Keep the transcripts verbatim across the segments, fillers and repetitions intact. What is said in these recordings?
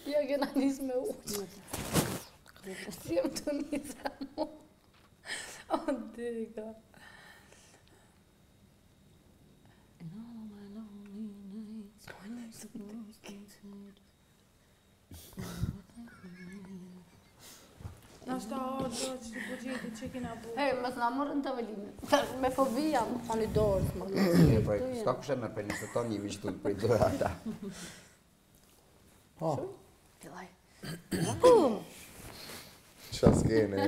Ja kena nis me uqë. Si jem të nisa mu. O, diga. Nashta o, do që të përgjeti që kina bu. E, mësë nga mërën të velinë. Me fobia më thoni dorës më. Ska kushe me për njështë tonë një vishtu për i dorë ata. Fillaj. Qa s'kene?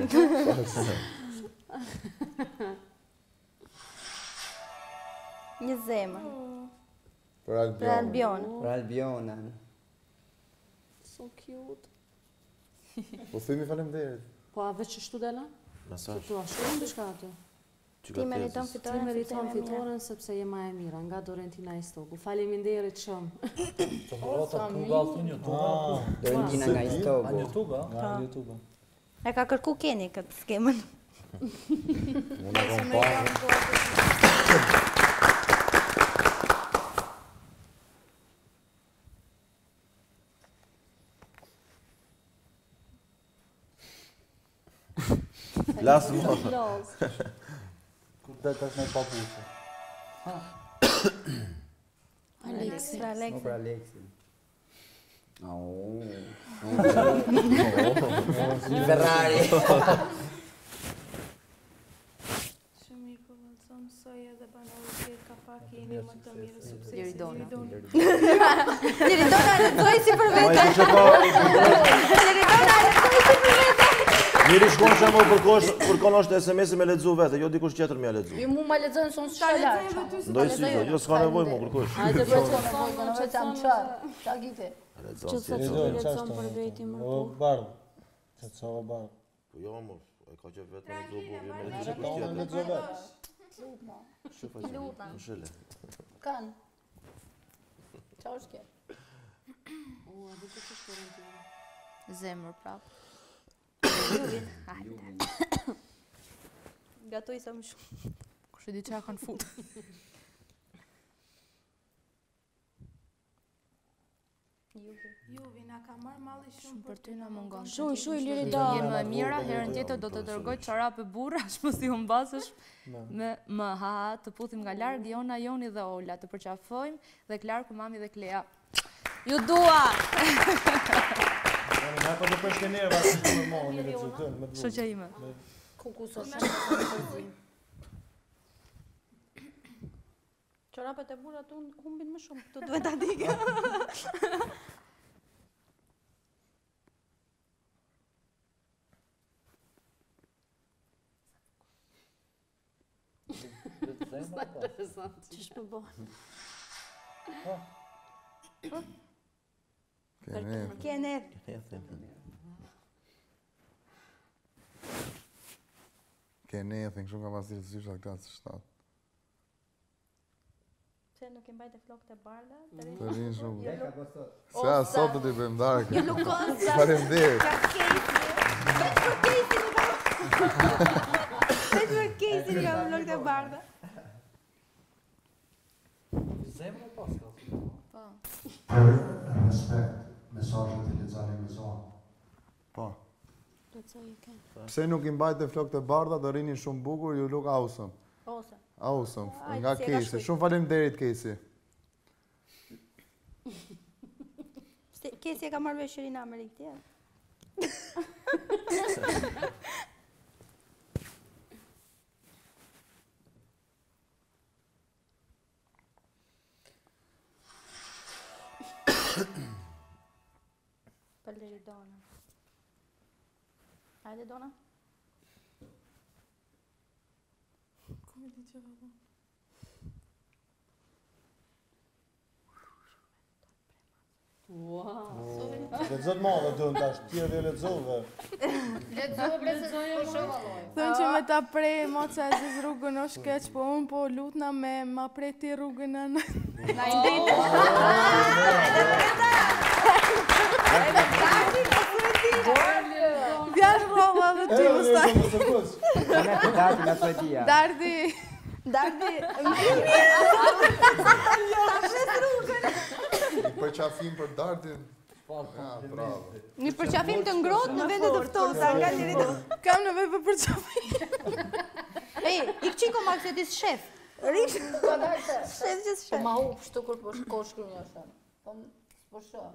Një zemër. Për Për Albion. Për Albionën. So cute. Po thimi faleminderit. Po a veç që shtu dela? Mesazh. Tu a shumë diçka atë? Ti meriton Ti fitoren. meriton fitoren sepse je ma e mira nga Dorentina Istoku. Faleminderit shumë. Të vërota Kuba altin YouTube. Dorentina nga Istoku. Nga YouTube, nga YouTube. E ka kërku Keni këtë skemën. Unë e kom parë. Lasë më. Kur të tash në papushë. Alexi. Për Alexi. Për Alexi. Au. Një Ferrari. Shumë i këvëllëzëm, soj edhe banorë që ka pak jeni më të mirë suksesi. Liridona. Liridona lexoj si për vete. Ma e që ka... Liridona lexoj si për vete. Njëri shkon që më përkon është es em es me ledzu vete, jo dikush tjetër me ledzu. Jo mu ma lexojnë son shkalar. Ndoj si, jo s'ka nevoj më kërkush. Hajde bërë që në vojë, në vojë jam qarë. Qa gite? Ledzon Që si. sa që lexon për veti më O po. bardh. Që të sa o bardh. Po jo më, e ka që vetë me ledzu burri, me Që ledzu ka dikush unë tjetër. lexo vetë. Shëfa që, në shële. Kanë. Qa është kje? O, a dhe që është Dorentina? Zemër prapë. Gatoj sa më shumë. Kështë di qa kanë futë. Juvi, na ka marrë malli shumë për ty. Ty na mungon. Shuj, shuj, Liridona. Je më mira, herën tjetër do të dërgoj çorape burra, shpo si humbasësh me më ha ha të puthim nga larg, Jona, Joni dhe Ola, të përqafojmë dhe Klarku, mami dhe Klea. Ju dua! Na po të përshke nerva si të më mohë një lexu të me dvur. Shoqja ime. Kuku sot shumë. Çorapet e burrat unë humbin më shumë, të duhet ta di. Që shpë bëhen? Kene. Kene. Kene, e thënë shumë ka pasirë të zysha këta të shtatë. Pse nuk i mbajte flokët e bardha? Të rinë shumë. Jo, Se a sot të t'i bëjmë darke. jo lukoza. Faleminderit. Ka kejsi. Veç për kejsi nuk ka. Veç për kejsi nuk ka flokët e bardha. Zemra pas ka. Për respekt, mesazhet e lexani me zonë. Po. Pse nuk i mbajte flokët e bardha, do rinin shumë bukur, ju luk awesome. Awesome. Awesome, Ajde, nga si e ka Kesi. shkruaj. Shumë faleminderit Kesi. Kesi e ka marrë vesh në Amerikë tjetër. Për Liridona. Hajde Dona. Ku e di që vëllë? Wow! Lexot ma dhe dënë tash, tjerë dhe lexove. Thënë që me ta prej moca e zis rrugën o shkeq, po unë po lutna me ma prej ti rrugën në në. Na i nditë. Vjash rrova dhe ti më staj. Në të dati nga Suedia. Dardi. Dardi. Për qafim për Dardin. Një përqafim të ngrohtë në vende të ftohta, nga njëri të... Kam nevojë për përqafim. Ej, i këqiko ma këse ti shef. Rish. Shef që shef. Po ma hu pështu kur po shkosh kërë një shef. Po s'po shoh.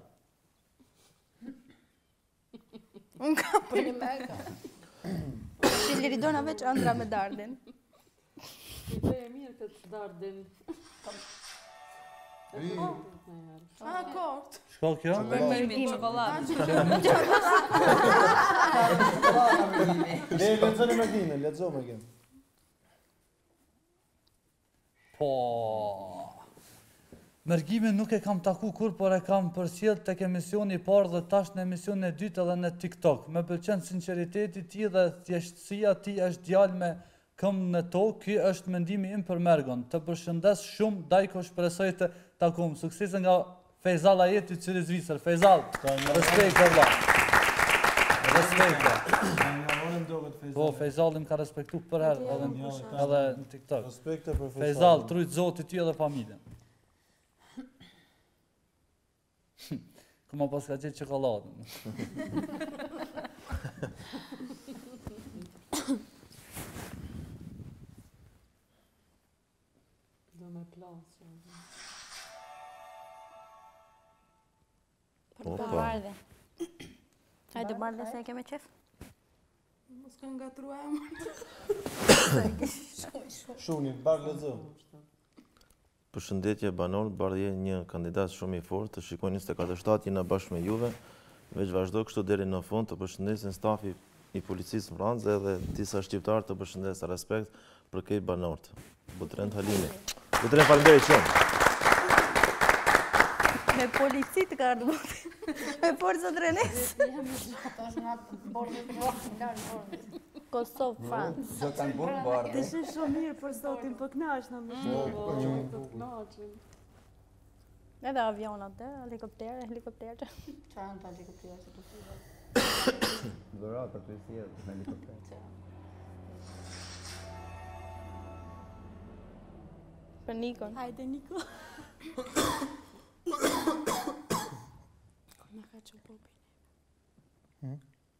Unë kam për një me ka. Liridona veç ëndra me dardin. Ide e mirë këtë dardin. A, kort. Shko kjo? Përmimi, çokoladë. Le, lexo në makinë, lexo më kënë. Po... Mërgimin nuk e kam taku kur, por e kam përcjell tek emisioni i parë dhe tash në emisionin e dytë edhe në TikTok. Më pëlqen sinqeriteti i tij dhe thjeshtësia e tij, është djalë me këmbë në tokë. Ky është mendimi im për Mergon. Të përshëndes shumë, Dajko, shpresoj të takum. Suksese nga Fejzal Ajeti, cili Zvicër. Fejzal, respekt valla. Respekt. Po, Fejzal më ka respektu për herë edhe edhe në TikTok. Respekte për Fejzal. Fejzal, trujt Zotit ty edhe familjen. Këma pas ka gjithë qokoladën. Do me plasë. Për të bardhe. Hajde bardhe se e keme qef. Mos kanë gatru emër. Shuni, bardhe lexo. Përshëndetje banor, bardhje një kandidat shumë i fortë, të shikoj njëzet e katër shtatë jena bashkë me juve, veç vazhdo kështu deri në fund, të përshëndesin stafi i policisë Vranze dhe disa shqiptarë të përshëndesin respekt për kej banorët. Butrend Halimi. Butrend, faleminderit shumë. Me policit ka ardhur. Me forcat Renes. Tash nga bordë të rrokë, nga në bordë. Kosovë, Francë. Do të në burë bardë. Të shenë shumë mirë për sotin për knash në më shumë. Të knaqin. Edhe avionat, helikoptere, helikoptere. Qa janë të helikoptere që të fyrë? Dhurata të përsia të helikoptere. Për Nikon. Hajde, Niko. Kur në ka që popin.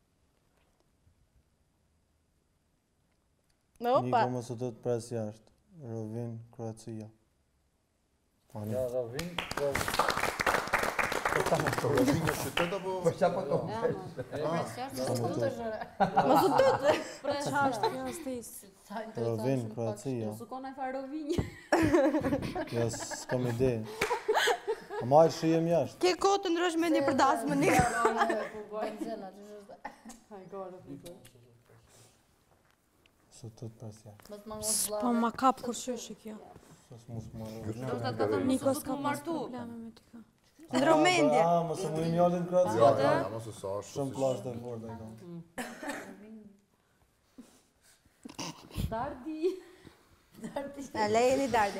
Niko mos u do të pres jashtë. Rovin, Kroacia. Ja, Rovin, Rovin në qytet apo? Po qa po të më Mos u tut. Pres hashtë kjo është tisë. Rovin, Kroacia. Su kona e fa Rovinjë. Jo, s'kam ide. A majrë që jem jashtë. Ke kohë të ndrosh mendje për dasmë, Niko. Po bojnë zena, që është dhe. Hajgore, Niko. Su të të pres jashtë. Mos më mos vla. Po ma kap kur shyshe kjo. Sos mos më Do të të të Niko mos s'ka më pas martu. probleme me Niko. Ndro mendje. A, mos e më njallin Kroacia. Ja, ja, mos e sa ashtu. Shumë plasht e fortë e kam. Dardi. A lejeni Dardi.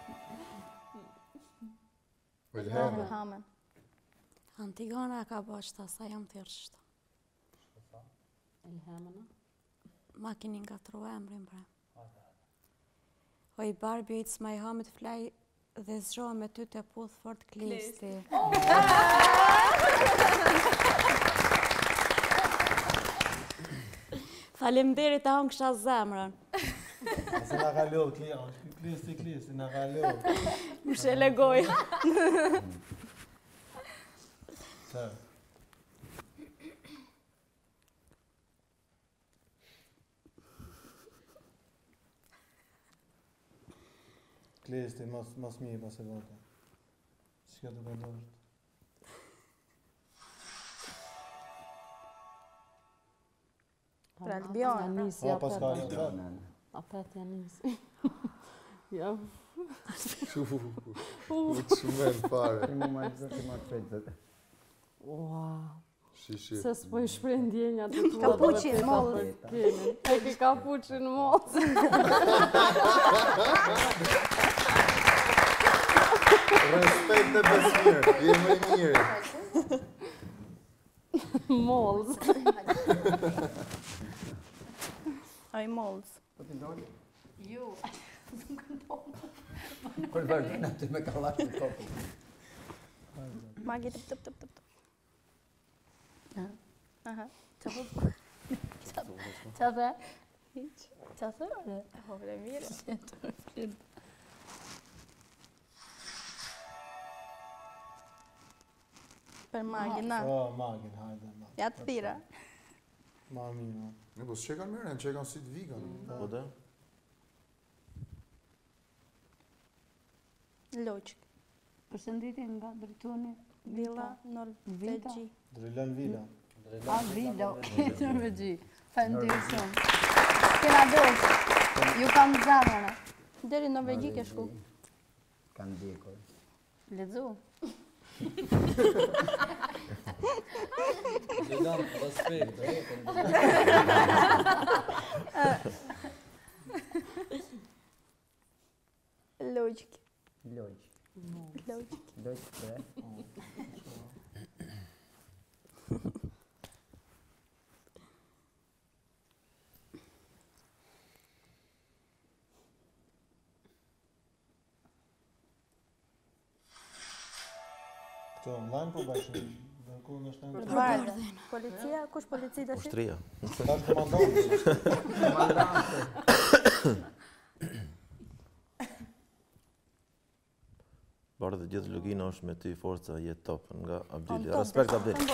Elheme. Hamen. Antigona ka bashta, sa jam thjeshtë. Elhamena. Ma kini nga tru emrin, bre. Oj, Barbie, it's my home to fly dhe zhro me ty të puth fort klisti. Faleminderit ta unë kësha zemrën. Se nga ka lodhë, klisti, klisti, nga ka lodhë. Më shele goja. Të. Klisti, mas mirë pas e vota. Shka të bëndosht? Për Albion. Po, pas ka një. Apet janë nisi. Ja. U të shumen fare. Ti mu ma të zërë, ti ma të fejtët. Wow. Shi, shi. Se s'po i shprej ndjenja të tua. Kapuqin, mollë. E ki kapuqin mollë. Respekt e besmirë, je më i mirë. Mollë. Oj, mollës. Po t'i ndoni? Ju. Kërë vërgjën aty me kallash në kopë. Magi, tëp, tëp, tëp, tëp. Aha. Qa po? Qa the? Qa the, ore? Po, bre, mire. Për magin, na. Po, magin, hajde. Ja të thira. Ma mirë. Ne po s'qekan mirë, në qekan si të vigan. Po dhe? Loqik. Përshëndetje nga drejtoni Villa Norvegji. Drilan Villa. A, Villa Norvegji. Faleminderit shumë. Kena dosh. Ju kam zamëra. Deri në Norvegji ke shku. Kanë dikur. Lexo. Lilan, respekt. Loqik. Loqik. Loqik. Loqik, bre. Këto online po bashkë. Ku në shtanë? Për të bardhe. Policia, kush polici të shi? Ushtria. Tash komandante. Bardhe dhe gjithë logina është me ty forca jetë top nga Abdili. Respekt Abdili.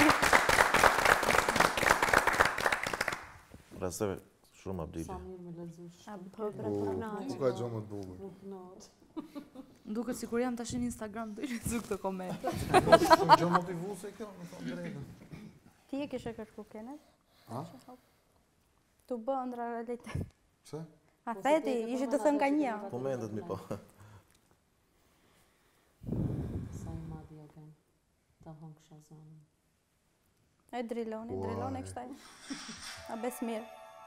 Respekt shumë Abdili. Sa mirë me lexush. Po, pra, po, na. Nuk ka gjë më të bukur. Nduket sikur jam tash në Instagram të lexoj këto komente. Shumë gjë motivuese kjo, më thonë drejtën. Ti e kishe kërku Kenneth? Ha? Tu bë ndra realitet. Pse? A theti, ishi të thënë ka një. Po mendet mi po. Sa i madhi e kem. Ta hon kësha zonën. E driloni, driloni kështaj. A bes mirë.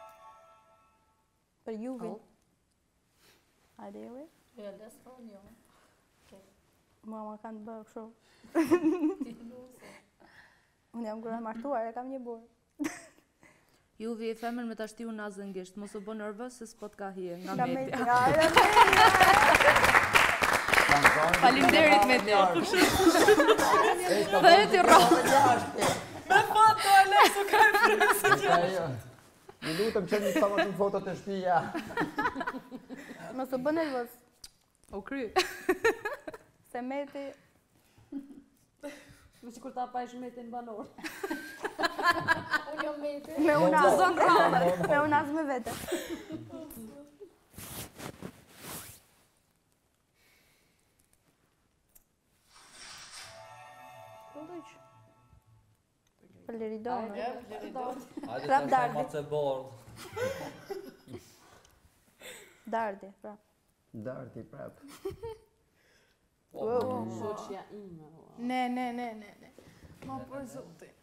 Për Juvin. Hajde juve. Ja, des po një. Mua ma kanë të bërë kështu. Unë jam kërë martuar, e kam një burë. Juvi e femër me ta shtiu nazën ngisht, mos u bë nervës se s'po t'ka hije nga Nga media. media. Faleminderit media. Dhe ti rrohë. Me foto Alex u ka frysë. Ju lutem që një sa më shumë foto të shtëpia. Mos u bë nervës. O kry. Se meti... Me që kur ta pa ish metin banor. Unë jam meti. Me unazë. Me unazë me vete. Për Liridonë. Hajde Prap ta dardi. shajma të bordë. Dardi, pra. Darti prap. Shoqja ime. Ne, ne, ne, ne, ne. Ma për zotin.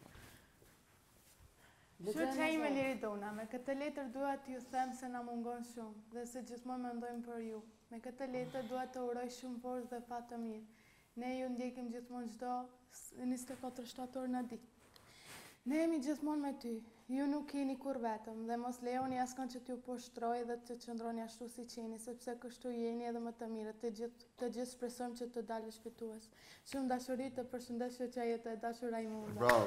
Shoqja ime Liridona, me këtë letër dua t'ju them se na mungon shumë dhe se gjithmonë mendojmë për ju. Me këtë letër dua të uroj shumë forcë dhe fat të mirë. Ne ju ndjekim gjithmonë çdo njëzet e katër shtator në ditë. Ne jemi gjithmonë me ty. Ju nuk jeni kur vetëm dhe mos lejoni askën që t'ju poshtroj dhe të qëndroni ashtu si qeni, sepse kështu jeni edhe më të mirë. Të gjithë të gjithë shpresojmë që të dalësh fitues. Shumë dashuri, të përshëndes shoqja jote e dashur Rajmunda. Bravo.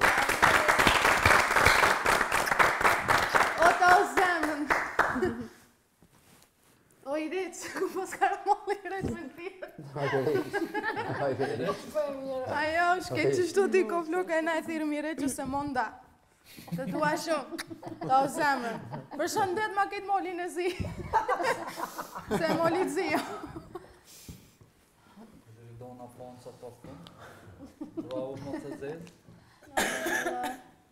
O ta o zemën. O i req, ku mos ka rëmolli i req me t'irë. Hajde req. Ajo, shke që shtu ti ko fluka e na e thirë mi req se monda. Të dua shumë, ta o zemën. Për shëndet ma ketë molin e zi. Se molit zi jo. Liridona Franca po fun. Bravo më të zezë.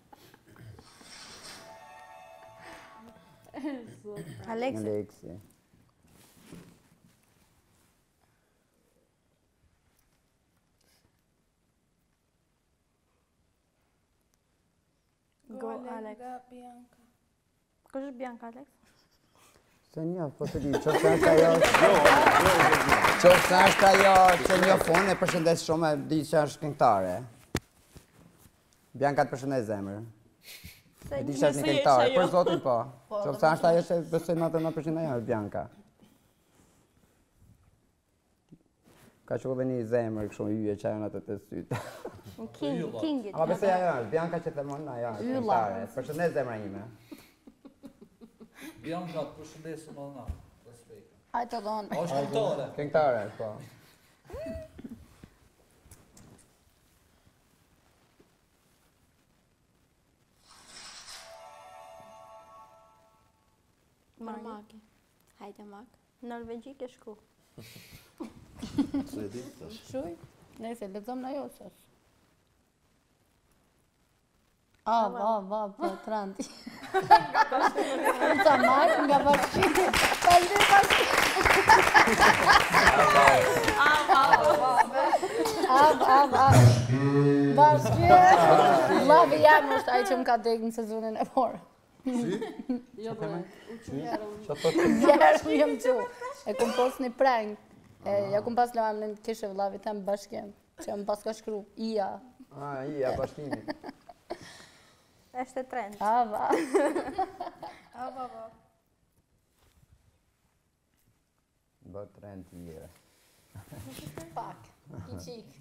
Aleksi. Aleksi. Go Alex. Bianca. Kush është Bianca, Alex? Se një, po të di, qoftë është ajo... Qoftë është ajo që një fund e përshëndes shumë e di që është këngëtare. Bianca të përshëndes zemër. E di që është një këngëtare, për zotin po. Qoftë është ajo që besoj më të më përshëndes ajo, Bianca. Ka që dhe një zemër, kështu yje që ajo në të të sytë. King, Kingit. A, besoj ajo është, Bianca që themon, ajo është. Ylla. Përshëndes zemra ime. Bianca, të përshëndesim edhe na. Hajtë të donë. O, është këngëtare. Këngëtare, po. Marmaki. Hajde mak. Norvegji ke shku. Se di, tash. Shuj? Nese, lexom na josës. A, va, va, po, tranti. Sa mak nga bashkë. Falë bashkë. Av, av, av, av, av. Bashkë. Lavi jam është ai që më ka dek në sezonin e parë. Si? Jo, bre, u që njerën. Njerën jam që. E kom pos një prank. Ja kom pas lëvam në kishe vëllavi tem bashkem. Që më pas ka shkru. Ija. A, ija, bashkimi. Është trend. Ava. Ava, ava. Bë trend tjere. Pak. I qik.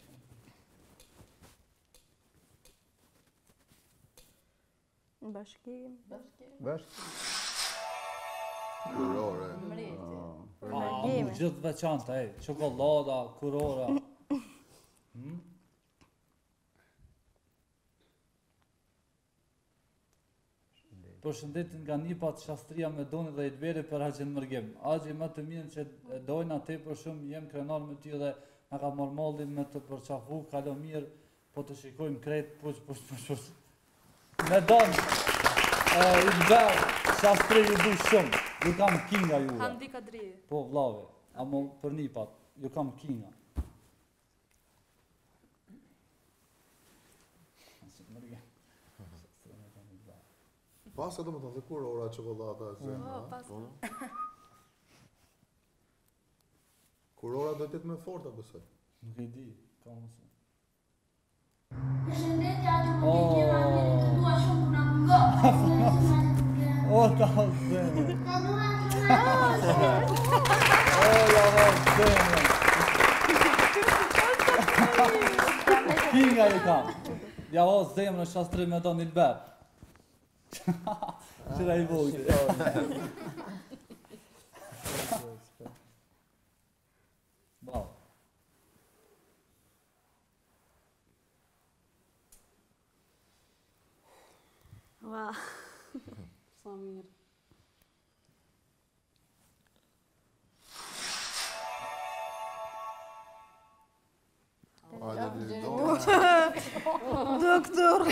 Bashkim. Bashkim. Kurore. A, mu gjithë veçanta, e, qokolada, kurora. Përshëndetin nga Nipat, Shastria me Doni dhe Idberi për Haqen Mërgim. Agji më të mirën që dojna te për shumë, jem krenar me ty dhe nga ka mormallin me të përqafu, kalo mirë, po të shikojmë krejt, push, push, push, push. Me Doni, Idber, Shastri ju du shumë, ju kam kinga juve. Handi Kadri. Po, vlave, amo për Nipat, ju kam kinga. Paska do më të dhe kur ora qokolata e zemra? Paska. Kur ora do t'jetë me forta, besoj? Nuk e di, ka mëse. Përshëndetje, atë më të kjeva mirë, të dua shumë për nga mungo. O, ta zemë. Të dua të O, la va zemë. Kinga ju kam. Ja o zemë në Shastri me Don Ilber. Qëra i vojtë. Bravo. Wow. Sa mirë. Doktor.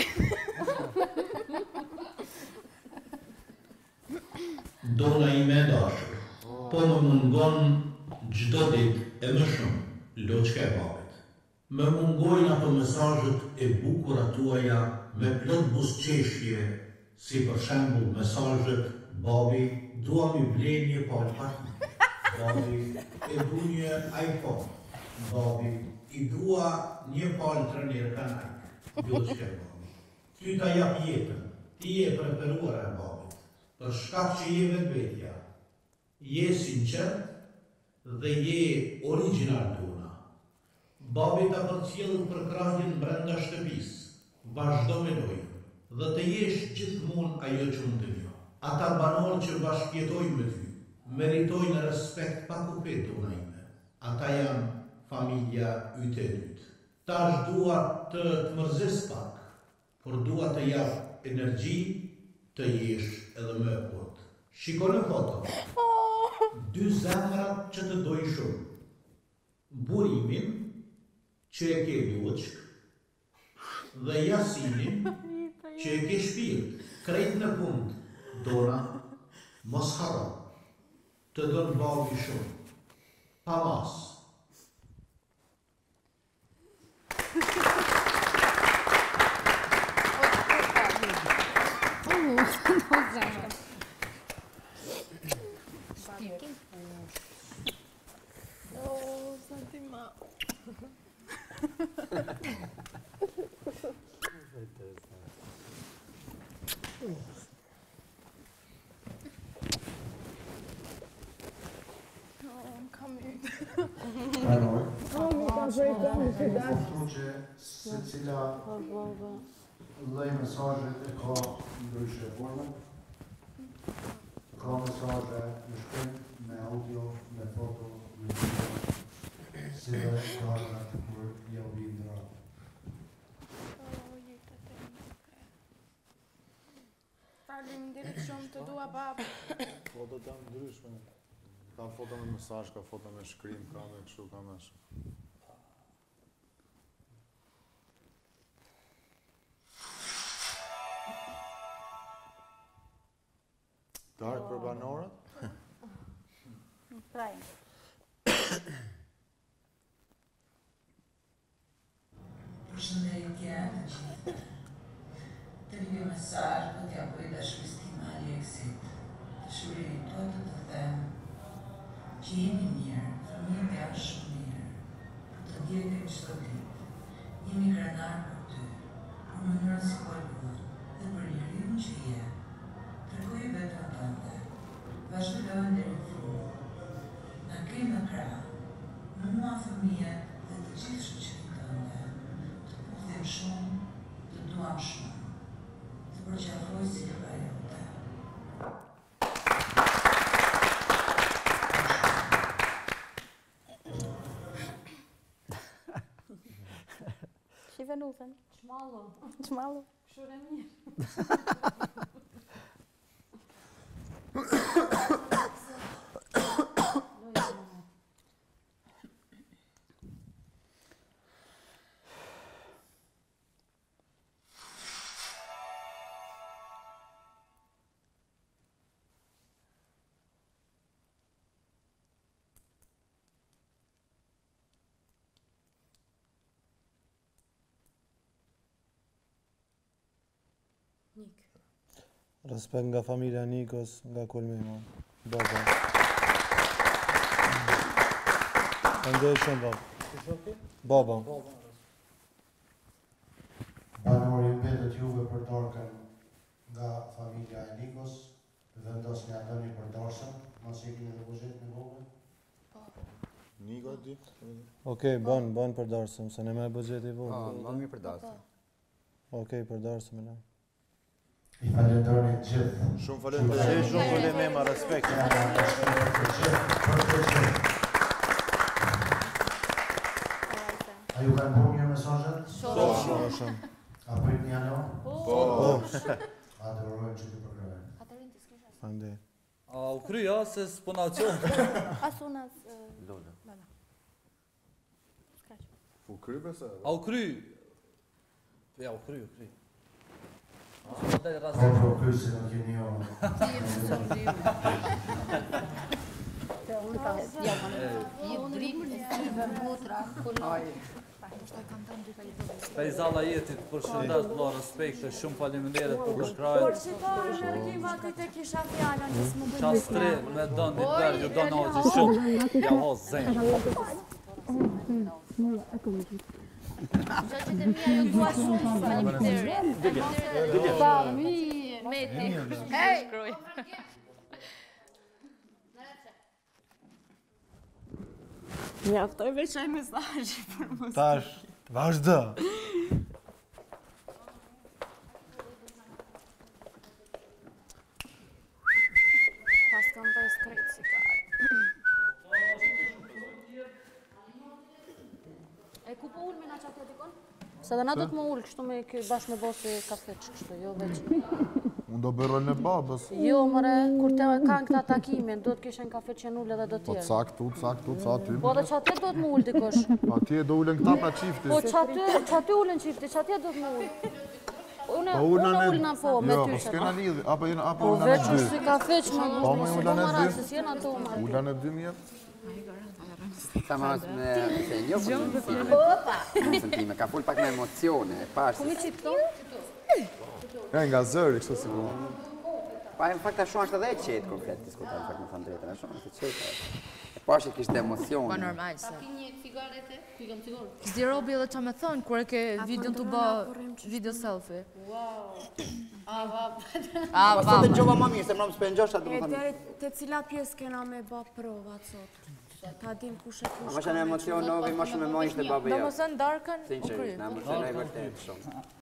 Dona ime e dashur, po më mungon gjdo dit e më shumë loqka e babit. Më mungojnë ato mesazhet e bukura tuaja me plot buzëqeshje, si për shembull mesazhet babi, dua mi ble një palpati, babi, e du një iPhone, babi, i dua një palë trënirë kanaj, loqka e babit. Ty ta jap jetën, ti je preferuar e babit. Për shkak që je vetvetja, je sinqert dhe je original tona. Babi ta përcjellën për krahjen brenda shtëpisë, vazhdo me lojën dhe të jesh gjithmonë ajo që unë të njoh. Ata banorë që bashkëjetojnë me ty, meritojnë respekt pa kufi tona ime. Ata janë familja yte e dytë. Tash dua të të mërzis pak, por dua të jap energji të jesh edhe më e fort. Shiko në foto, dy zemrat që të dojnë shumë. Burimin, që e ke luçk, dhe Jasinin, që e ke shpirt, krejt në fund. Dona, mos harro, të donë babi shumë, pa mas. Oh, Santima. Oh, I'm coming. Hello. Kuptu që se cila lloj mesazhet e ka ndryshe forma. Ka mesazhe në shkrim, me audio, me foto, me video, si dhe karta kur ja u vinë dra. Faleminderit shumë, të dua baba. Foto të ndryshme. Ka foto me mesazh, ka foto me shkrim, ka me kështu, ka me shumë. Dark për banorët? Trajnë. Përshëndetje të gjithë. Të një mesazh po t'ja bëj dashurisë time Aleksit. Dashurinë tote të them që jemi mirë, familja janë shumë mirë. Po të ndjekim çdo ditë. Jemi krenar për ty, për mënyrën si po luan dhe për njeriu që je. Tërgoj vetën tënde, vazhdo lojën deri në fund. Na ke në krah, mua, fëmijët dhe të gjithë shoqërinë tënde. Të puthim shumë, të duam shumë. Të përqafoj si lëra jote. Shive nusën. Çmallo. Çmallo. Shure mirë. Nik. Respekt nga familja Nikos, nga Kulmima. Baba. Ndoj shumë baba. Baba. Banori mbetet juve për darkën nga familja e Nikos, vendosni atoni për darkën, mos e keni edhe buzhet në vogël. Niko di. Okej, ban, ban për darkën, se ne me buxheti i Po, vogël. më mirë për darkën. Okej, për darkën më la. I falenderoni të gjithë. Shumë falenderoj, shumë falenderoj me respekt. A ju kanë bërë mirë mesazhet? Shumë, shumë. A prit një alo? Po. A adorojmë që të përgrojmë. Fande. A u kryja se s'po na qonë? As unë as... Lola. Lola. S'kaq. U kry besa? A u kry? Ja, u kry, u kry. Po pro kry se nuk jeni jo. Unë ka i drimë në syve mutra, kuloj. Fejzalla jetit për shëndet, bla, respekt, shumë faleminderit për përkrajnë. Por që ta energjima ti të kisha fjallën, nësë më bëjnë Qas tre me donë një bërë, ju donë aqë shumë, ja hos zemë. Gjoqet e mija ju dua shumë, faleminderit. Sa mirë. Meti, shkruj. Mjaftoj veç ai mesazhi për mos. Tash, vazhdo. Pas kam të skrit si ka. E ku po ullë me nga qatë dikon? Se dhe na do të më ullë kështu me bashkë me bosi kafeç kështu, jo veç. Unë do bërën e babës. Jo, mëre, kur të kanë këta takimin, do të kishen kafe që nullë edhe do Po tjerë. caktu, caktu, ca ty. Po dhe që aty do të më ullë dikosh. Atje do ulen këta pa qifti. Po që aty, që aty ullën qifti, që atje do të më ullë. Unë Po ullën unë e... ullë në po, me Jo, ty po që s'kena lidhë, apo jena, apo Po ullën e veç dy. është si kafe që më Po me gushtë, ullën e dy. se s'jena të umë. Ullën e dy mjetë. Sa mas me se një për Opa! në sentime, ka full pak me emocione, e pash. Kumi që këto? E nga zëri, kështu si po. Pa në fakt ashtu është edhe e qetë konkret diskutar, në fakt më thënë drejtën, ashtu është e qetë. E pash e kishte emocione. Po normal se. A ki një cigarete? Kuj kam cigarë? Zdi Robi edhe që me thonë, kur e ke videon të bë video selfie. Wow! A, va, A, Po sot e gjova më mirë, se më më s'pe ngjosh atë, E më thënë. deri të cilat pjesë kena me bë provat sot? Pa dim kush e kush. Më që në emocionovi, më shumë e mojnë të babë Do jo. më thënë darkën, u Sinqerisht, kry. në emocionoj vërtet shumë.